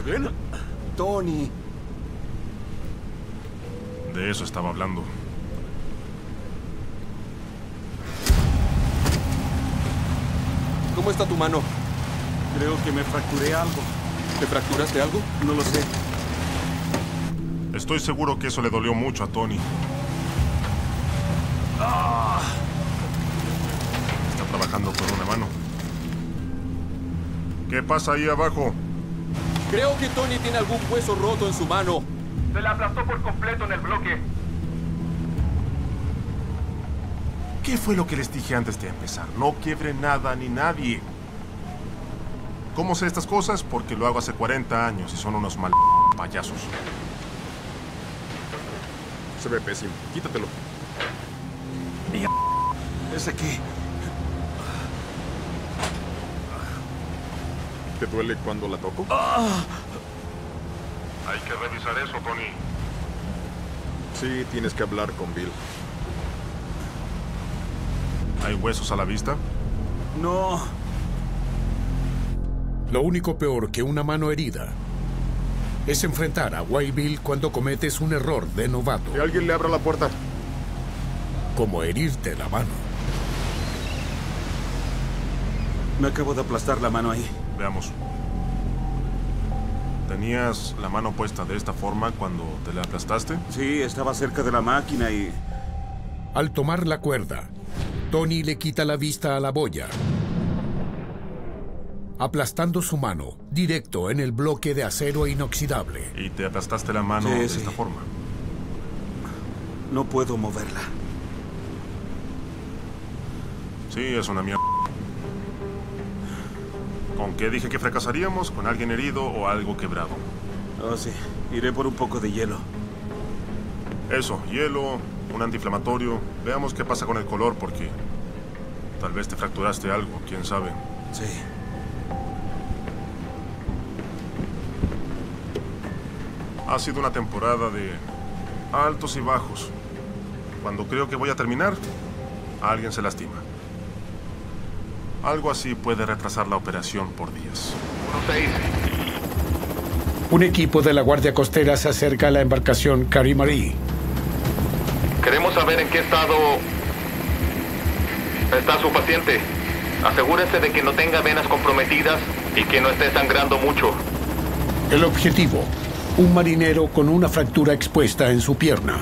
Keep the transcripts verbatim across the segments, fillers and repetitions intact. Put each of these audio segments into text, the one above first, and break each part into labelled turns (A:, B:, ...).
A: bien?
B: Tony.
C: De eso estaba hablando.
B: ¿Cómo está tu mano?
A: Creo que me fracturé algo.
B: ¿Te fracturaste algo?
A: No lo sé.
C: Estoy seguro que eso le dolió mucho a Tony.
A: Ah.
C: Está trabajando con una mano. ¿Qué pasa ahí abajo?
B: Creo que Tony tiene algún hueso roto en su mano.
D: Se la aplastó por completo en el bloque.
C: ¿Qué fue lo que les dije antes de empezar? No quiebre nada ni nadie. ¿Cómo sé estas cosas? Porque lo hago hace cuarenta años y son unos mal payasos.
B: Se ve pésimo. Quítatelo.
A: ¿Ese qué?
B: ¿Te duele cuando la toco?
A: Ah.
C: Hay que revisar eso, Tony.
B: Sí, tienes que hablar con Bill.
C: ¿Hay huesos a la vista?
A: No.
E: Lo único peor que una mano herida es enfrentar a Wild Bill cuando cometes un error de novato.
B: Que alguien le abra la puerta.
E: Como herirte la mano.
A: Me acabo de aplastar la mano ahí.
C: Veamos. ¿Tenías la mano puesta de esta forma cuando te la aplastaste?
A: Sí, estaba cerca de la máquina y...
E: Al tomar la cuerda, Tony le quita la vista a la boya, aplastando su mano directo en el bloque de acero inoxidable.
C: Y te aplastaste la mano
A: Sí,
C: de
A: sí.
C: esta forma.
A: No puedo moverla.
C: Sí, es una mierda. ¿Con qué dije que fracasaríamos? ¿Con alguien herido o algo quebrado?
A: Oh, sí. Iré por un poco de hielo.
C: Eso, hielo, un antiinflamatorio. Veamos qué pasa con el color, porque tal vez te fracturaste algo, quién sabe.
A: Sí.
C: Ha sido una temporada de altos y bajos. Cuando creo que voy a terminar, alguien se lastima. Algo así puede retrasar la operación por días.
D: uno seis.
E: Un equipo de la Guardia Costera se acerca a la embarcación Carrie Marie.
D: Queremos saber en qué estado está su paciente. Asegúrese de que no tenga venas comprometidas y que no esté sangrando mucho.
E: El objetivo, un marinero con una fractura expuesta en su pierna.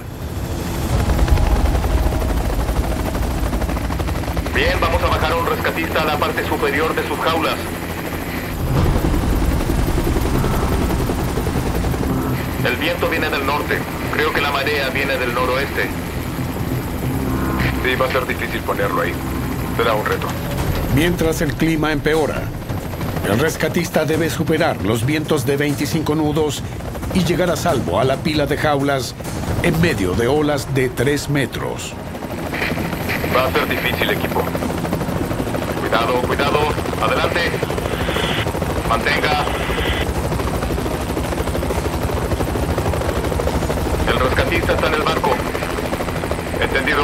D: Bien, vamos a bajar a un rescatista a la parte superior de sus jaulas. El viento viene del norte. Creo que la marea viene del noroeste.
B: Sí, va a ser difícil ponerlo ahí. Será un reto.
E: Mientras el clima empeora, el rescatista debe superar los vientos de veinticinco nudos y llegar a salvo a la pila de jaulas en medio de olas de tres metros.
D: Va a ser difícil, equipo. Cuidado, cuidado. Adelante. Mantenga. El rescatista está en el barco. Entendido.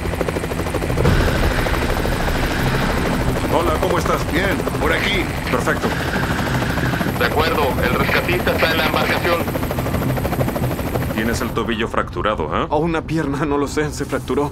B: Hola, ¿cómo estás? Bien, por aquí. Perfecto.
D: De acuerdo, el rescatista está en la embarcación.
B: Tienes el tobillo fracturado, ¿eh?
F: O una pierna, no lo sé, se fracturó.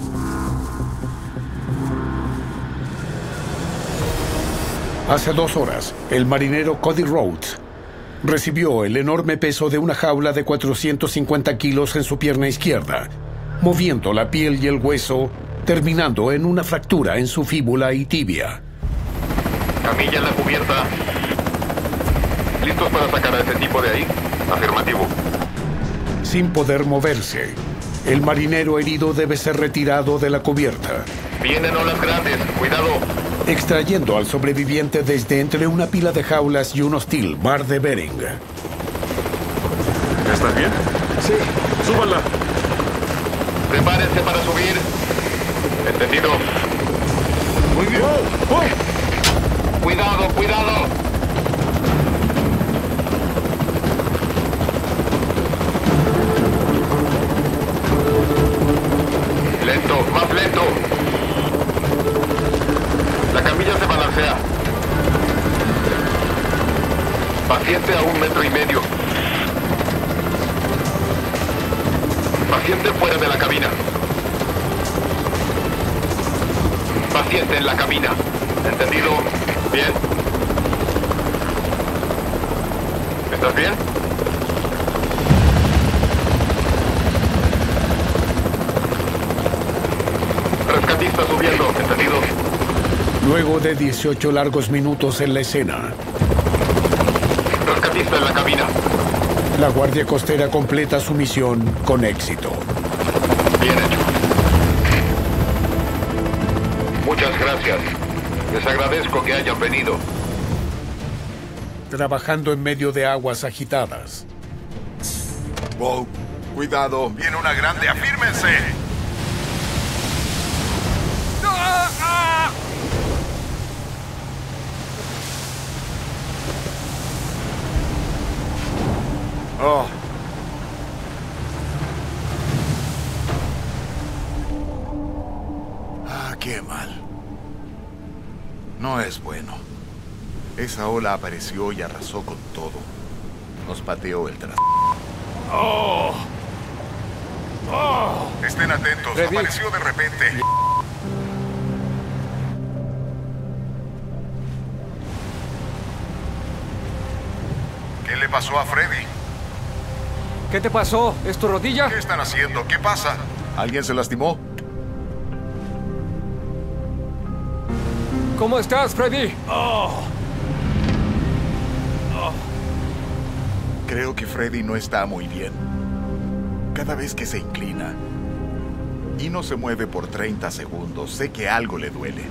E: Hace dos horas, el marinero Cody Rhodes recibió el enorme peso de una jaula de cuatrocientos cincuenta kilos en su pierna izquierda, moviendo la piel y el hueso, terminando en una fractura en su fíbula y tibia.
D: Camilla en la cubierta. ¿Listos para sacar a ese tipo de ahí? Afirmativo.
E: Sin poder moverse, el marinero herido debe ser retirado de la cubierta,
D: Vienen olas grandes. Cuidado.
E: extrayendo al sobreviviente desde entre una pila de jaulas y un hostil mar de Bering.
B: ¿Estás bien?
F: Sí,
B: ¡Súbanla!
D: Prepárense para subir. Entendido.
B: Muy bien.
F: ¡Oh! ¡Oh!
D: Cuidado, cuidado. Lento, más lento. La camilla se balancea. Paciente aún un metro y medio. Paciente fuera de la cabina. Paciente en la cabina. ¿Entendido? Bien. ¿Estás bien? Rescatista subiendo. ¿Entendido?
E: Luego de dieciocho largos minutos en la escena,
D: Rescatista en la cabina.
E: la Guardia Costera completa su misión con éxito.
D: Bien hecho. Muchas gracias. Les agradezco que hayan venido.
E: Trabajando en medio de aguas agitadas,
C: Wow, cuidado, viene una grande, afírmense. Oh. Ah, qué mal. No es bueno. Esa ola apareció y arrasó con todo. Nos pateó el tras... Oh. Oh. Estén atentos,
B: Freddy.
C: apareció de repente. ¿Qué le pasó a Freddy?
B: ¿Qué te pasó? ¿Es tu rodilla?
C: ¿Qué están haciendo? ¿Qué pasa? ¿Alguien se lastimó?
B: ¿Cómo estás, Freddy?
C: Creo que Freddy no está muy bien. Cada vez que se inclina y no se mueve por treinta segundos, sé que algo le duele.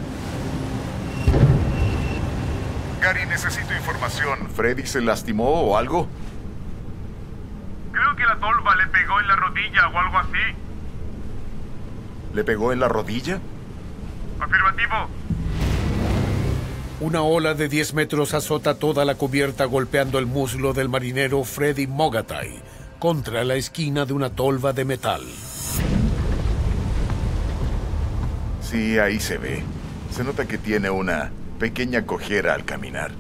C: Gary, necesito información. ¿Freddy se lastimó o algo?
G: Creo que la tolva le pegó en la rodilla o algo así.
C: ¿Le pegó en la rodilla?
G: Afirmativo.
E: una ola de diez metros azota toda la cubierta golpeando el muslo del marinero Freddy Mogatay contra la esquina de una tolva de metal.
C: Sí, ahí se ve. Se nota que tiene una pequeña cojera al caminar.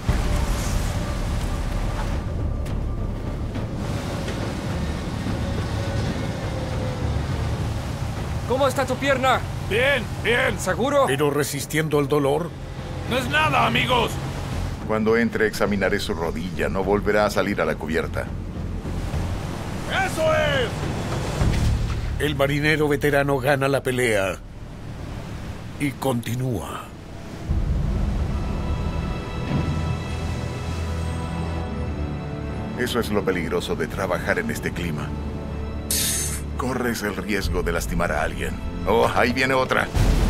B: ¿Cómo está tu pierna?
G: Bien, bien.
B: ¿Seguro?
E: Pero resistiendo el dolor,
G: No es nada, amigos.
C: Cuando entre examinaré su rodilla, no volverá a salir a la cubierta.
G: ¡Eso es!
E: el marinero veterano gana la pelea y continúa.
C: Eso es lo peligroso de trabajar en este clima. Corres el riesgo de lastimar a alguien. Oh, ahí viene otra.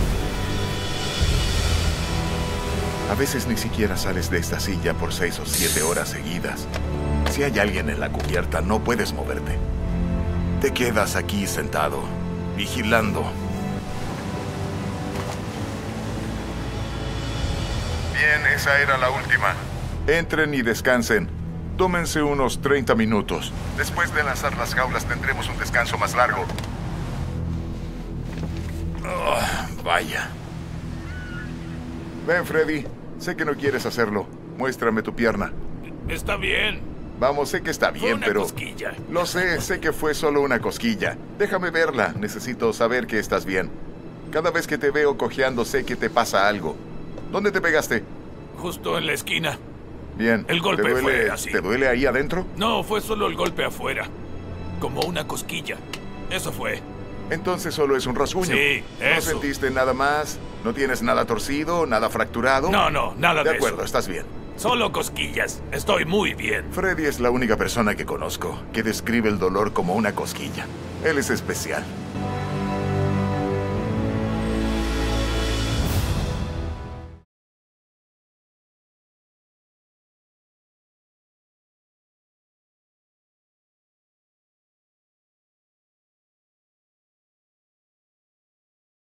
C: A veces ni siquiera sales de esta silla por seis o siete horas seguidas. Si hay alguien en la cubierta, no puedes moverte. Te quedas aquí sentado, vigilando. Bien, esa era la última. Entren y descansen. Tómense unos treinta minutos. Después de lanzar las jaulas tendremos un descanso más largo. Oh, vaya. Ven, Freddy. Sé que no quieres hacerlo. Muéstrame tu pierna.
G: Está bien.
C: Vamos, sé que está bien,
G: una
C: pero...
G: cosquilla.
C: Lo sé, sé que fue solo una cosquilla. Déjame verla. Necesito saber que estás bien. Cada vez que te veo cojeando, sé que te pasa algo. ¿Dónde te pegaste?
G: Justo en la esquina.
C: Bien.
G: El golpe
C: ¿Te duele,
G: fue así.
C: ¿Te duele ahí adentro?
G: No, fue solo el golpe afuera. Como una cosquilla. Eso fue.
C: Entonces solo es un rasguño.
G: Sí,
C: ¿No
G: eso.
C: sentiste nada más? ¿No tienes nada torcido? ¿Nada fracturado?
G: No, no, nada de,
C: De acuerdo,
G: eso.
C: estás bien.
G: Solo cosquillas. Estoy muy bien.
C: Freddy es la única persona que conozco que describe el dolor como una cosquilla. Él es especial.